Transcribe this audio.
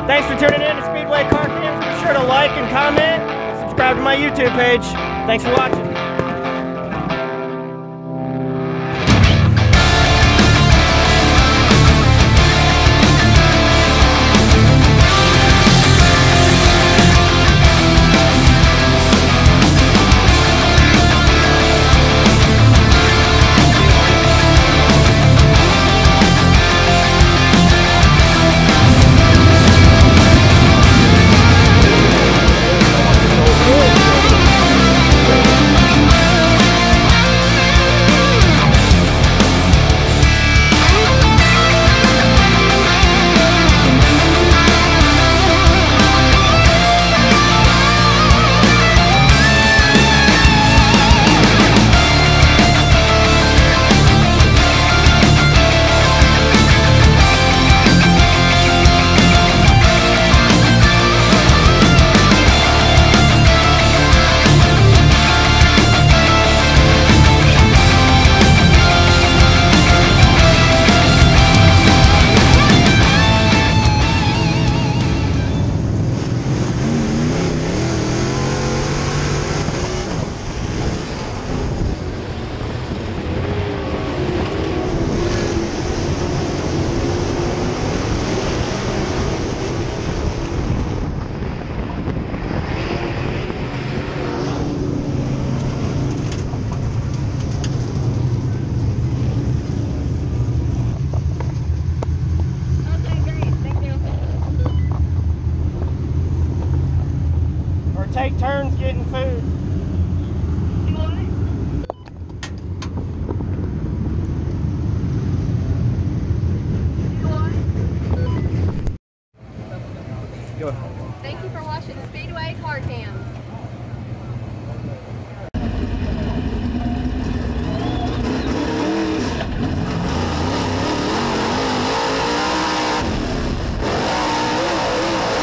Thanks for tuning in to Speedway Car Cams. Be sure to like and comment. Subscribe to my YouTube page. Thanks for watching. Take turns getting food. Thank you for watching Speedway